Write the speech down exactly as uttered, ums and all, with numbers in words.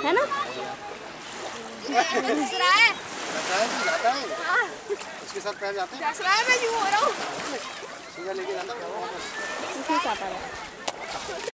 है ना? उसके साथ पैर जाते हैं। मैं यूं हो रहा हूँ। सीधा लेके जाता हूँ।